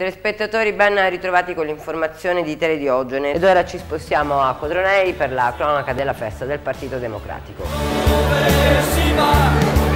Telespettatori ben ritrovati con l'informazione di Tele Diogene ed ora ci spostiamo a Cotronei per la cronaca della festa del Partito Democratico. Dove si va?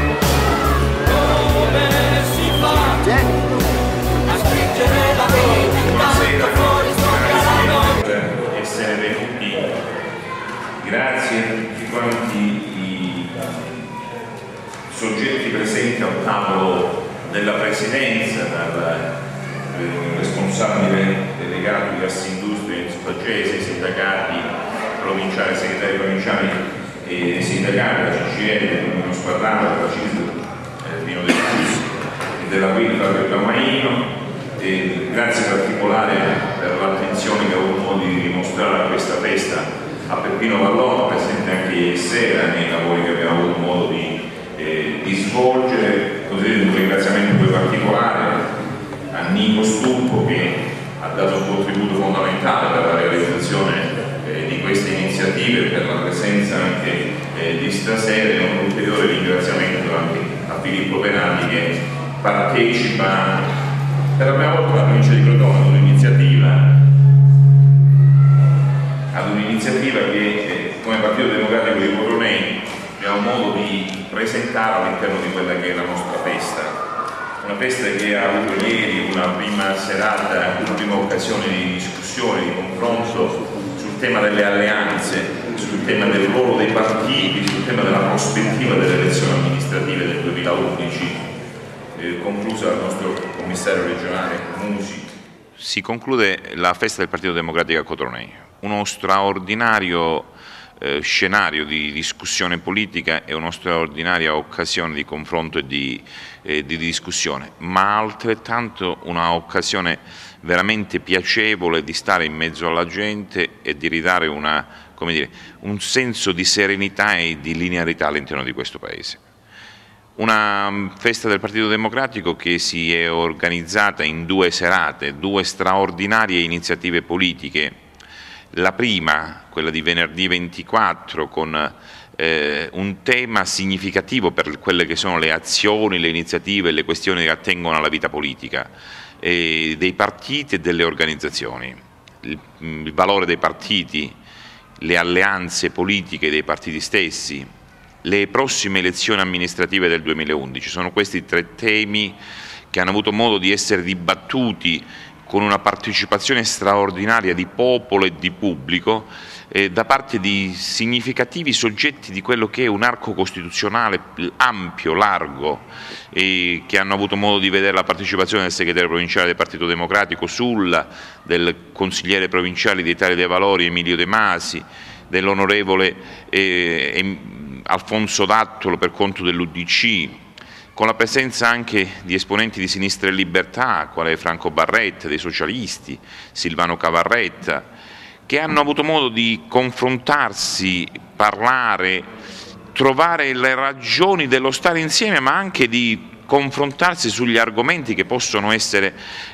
Dove si fa? A stringere la vita, tanto fuori sopra la notte. Essere venuti, grazie a tutti quanti i soggetti presenti al tavolo della Presidenza, dal responsabile delegato di Assindustria in Spagese, sindacati provinciali, segretari provinciali e sindacati della CGIL, dell'Unione Squadrata, della CISL, Dino De Giussi e della Guida Fabio Camaino. Grazie particolare per l'attenzione che ho avuto modo di dimostrare a questa festa a Peppino Vallone, presente anche ieri sera nei lavori che abbiamo avuto modo di svolgere. Così un ringraziamento poi particolare a Nico Stuppo, che ha dato un contributo fondamentale per la realizzazione di queste iniziative, per la presenza anche di stasera, e un ulteriore ringraziamento anche a Filippo Penati, che partecipa per la prima volta alla provincia di Crotone ad un'iniziativa che come Partito Democratico di Cotronei abbiamo modo di presentare all'interno di quella che è la nostra festa. Una festa che ha avuto ieri una prima serata, una prima occasione di discussione, di confronto sul tema delle alleanze, sul tema del ruolo dei partiti, sul tema della prospettiva delle elezioni amministrative del 2011, conclusa dal nostro commissario regionale Musi. Si conclude la festa del Partito Democratico a Cotronei, uno straordinario scenario di discussione politica e una straordinaria occasione di confronto e di discussione, ma altrettanto una occasione veramente piacevole di stare in mezzo alla gente e di ridare un senso di serenità e di linearità all'interno di questo Paese. Una festa del Partito Democratico che si è organizzata in due serate, due straordinarie iniziative politiche. La prima, quella di venerdì 24, con un tema significativo per quelle che sono le azioni, le iniziative e le questioni che attengono alla vita politica dei partiti e delle organizzazioni. Il valore dei partiti, le alleanze politiche dei partiti stessi, le prossime elezioni amministrative del 2011. Sono questi tre temi che hanno avuto modo di essere dibattuti con una partecipazione straordinaria di popolo e di pubblico da parte di significativi soggetti di quello che è un arco costituzionale ampio, largo, che hanno avuto modo di vedere la partecipazione del segretario provinciale del Partito Democratico, del consigliere provinciale di Italia dei Valori Emilio De Masi, dell'onorevole Alfonso Dattolo per conto dell'UDC, con la presenza anche di esponenti di Sinistra e Libertà, quale Franco Barretta, dei socialisti, Silvano Cavarretta, che hanno avuto modo di confrontarsi, parlare, trovare le ragioni dello stare insieme, ma anche di confrontarsi sugli argomenti che possono essere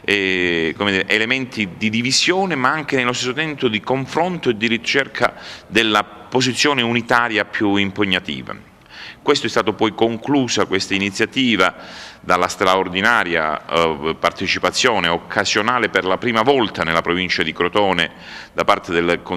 elementi di divisione, ma anche nello stesso tempo di confronto e di ricerca della posizione unitaria più impegnativa. Questo è stato poi conclusa questa iniziativa dalla straordinaria partecipazione occasionale per la prima volta nella provincia di Crotone da parte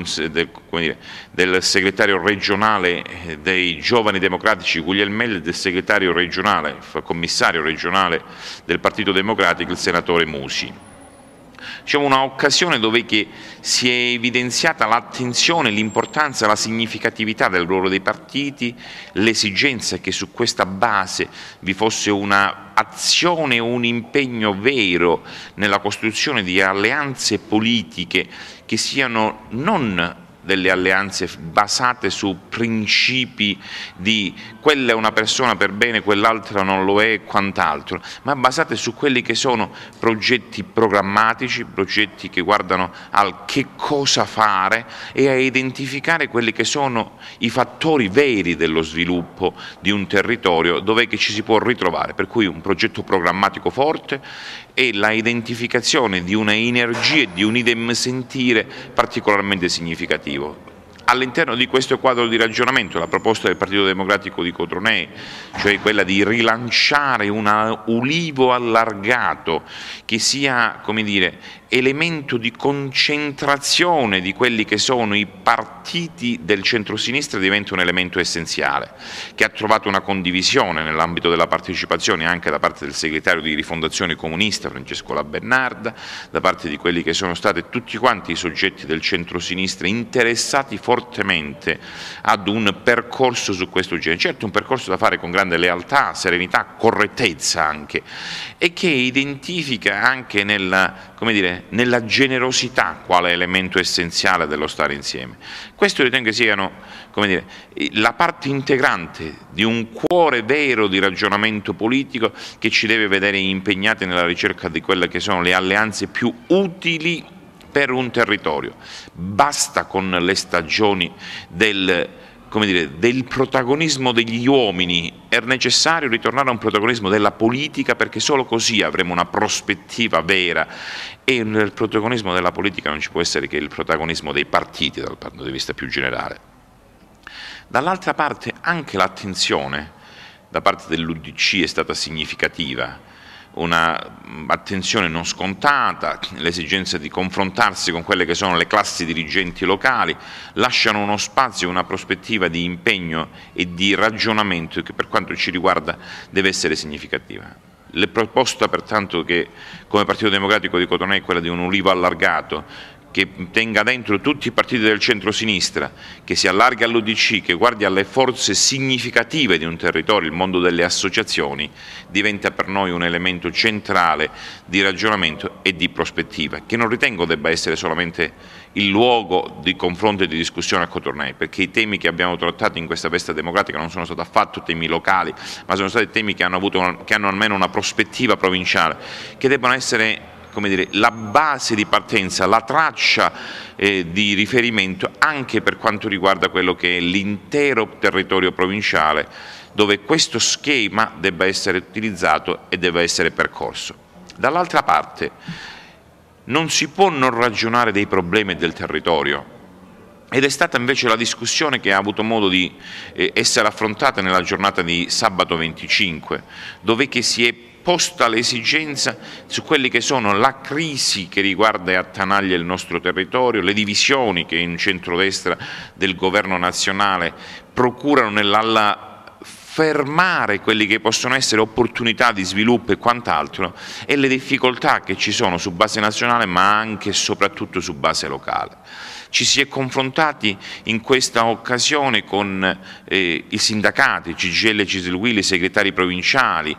del segretario regionale dei Giovani Democratici Guglielmelli e del segretario regionale, commissario regionale del Partito Democratico, il senatore Musi. Diciamo una occasione dove si è evidenziata l'attenzione, l'importanza, la significatività del ruolo dei partiti, l'esigenza che su questa base vi fosse un'azione, un impegno vero nella costruzione di alleanze politiche che siano non delle alleanze basate su principi di quella è una persona per bene, quell'altra non lo è e quant'altro, ma basate su quelli che sono progetti programmatici, progetti che guardano al che cosa fare e a identificare quelli che sono i fattori veri dello sviluppo di un territorio dove ci si può ritrovare, per cui un progetto programmatico forte e la identificazione di una energia e di un idem sentire particolarmente significativo. All'interno di questo quadro di ragionamento la proposta del Partito Democratico di Cotronei, cioè quella di rilanciare un ulivo allargato che sia, come dire, elemento di concentrazione di quelli che sono i partiti del centrosinistra, diventa un elemento essenziale, che ha trovato una condivisione nell'ambito della partecipazione anche da parte del segretario di Rifondazione Comunista Francesco Labernarda, da parte di quelli che sono stati tutti quanti i soggetti del centrosinistra interessati fortemente ad un percorso su questo genere, certo un percorso da fare con grande lealtà, serenità, correttezza anche, e che identifica anche nella generosità quale elemento essenziale dello stare insieme. Questo ritengo che siano, come dire, la parte integrante di un cuore vero di ragionamento politico che ci deve vedere impegnati nella ricerca di quelle che sono le alleanze più utili per un territorio. Basta con le stagioni del protagonismo degli uomini, è necessario ritornare a un protagonismo della politica, perché solo così avremo una prospettiva vera, e nel protagonismo della politica non ci può essere che il protagonismo dei partiti dal punto di vista più generale. Dall'altra parte anche l'attenzione da parte dell'UDC è stata significativa, un'attenzione non scontata, l'esigenza di confrontarsi con quelle che sono le classi dirigenti locali, lasciano uno spazio, una prospettiva di impegno e di ragionamento che per quanto ci riguarda deve essere significativa. La proposta pertanto che come Partito Democratico di Cotronei è quella di un ulivo allargato, che tenga dentro tutti i partiti del centro-sinistra, che si allarghi all'UDC, che guardi alle forze significative di un territorio, il mondo delle associazioni, diventa per noi un elemento centrale di ragionamento e di prospettiva, che non ritengo debba essere solamente il luogo di confronto e di discussione a Cotronei, perché i temi che abbiamo trattato in questa festa democratica non sono stati affatto temi locali, ma sono stati temi che hanno almeno una prospettiva provinciale, che debbano essere, come dire, la base di partenza, la traccia di riferimento anche per quanto riguarda quello che è l'intero territorio provinciale, dove questo schema debba essere utilizzato e debba essere percorso. Dall'altra parte non si può non ragionare dei problemi del territorio, ed è stata invece la discussione che ha avuto modo di essere affrontata nella giornata di sabato 25, dove che si è posta l'esigenza su quelli che sono la crisi che riguarda e attanaglia il nostro territorio, le divisioni che in centrodestra del governo nazionale procurano nella fermare quelli che possono essere opportunità di sviluppo e quant'altro, e le difficoltà che ci sono su base nazionale ma anche e soprattutto su base locale. Ci si è confrontati in questa occasione con i sindacati, CGIL, CISL, UIL, i segretari provinciali,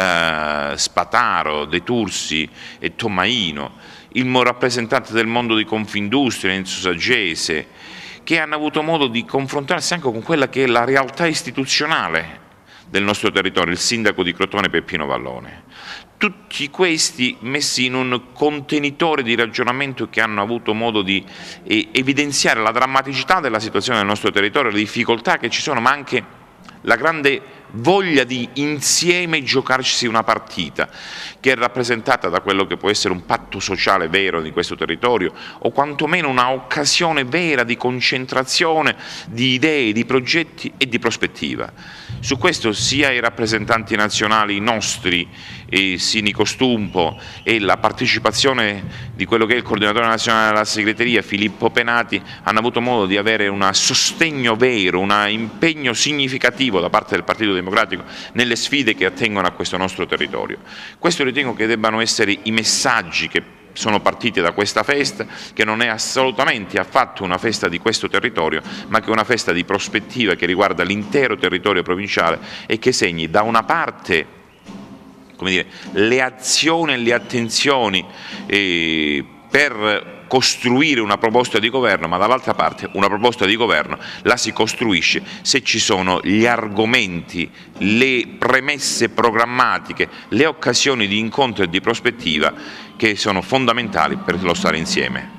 Spataro, De Tursi e Tommaino, il rappresentante del mondo di Confindustria, Enzo Saggese, che hanno avuto modo di confrontarsi anche con quella che è la realtà istituzionale del nostro territorio, il sindaco di Crotone Peppino Vallone. Tutti questi messi in un contenitore di ragionamento che hanno avuto modo di evidenziare la drammaticità della situazione del nostro territorio, le difficoltà che ci sono, ma anche la grande voglia di insieme giocarsi una partita, che è rappresentata da quello che può essere un patto sociale vero di questo territorio, o quantomeno una occasione vera di concentrazione di idee, di progetti e di prospettiva. Su questo sia i rappresentanti nazionali nostri, Sinico Stumpo, e la partecipazione di quello che è il coordinatore nazionale della segreteria, Filippo Penati, hanno avuto modo di avere un sostegno vero, un impegno significativo da parte del Partito Democratico nelle sfide che attengono a questo nostro territorio. Questo ritengo che debbano essere i messaggi che sono partiti da questa festa, che non è assolutamente affatto una festa di questo territorio, ma che è una festa di prospettiva che riguarda l'intero territorio provinciale e che segni da una parte, come dire, le azioni e le attenzioni per costruire una proposta di governo, ma dall'altra parte una proposta di governo la si costruisce se ci sono gli argomenti, le premesse programmatiche, le occasioni di incontro e di prospettiva che sono fondamentali per lo stare insieme.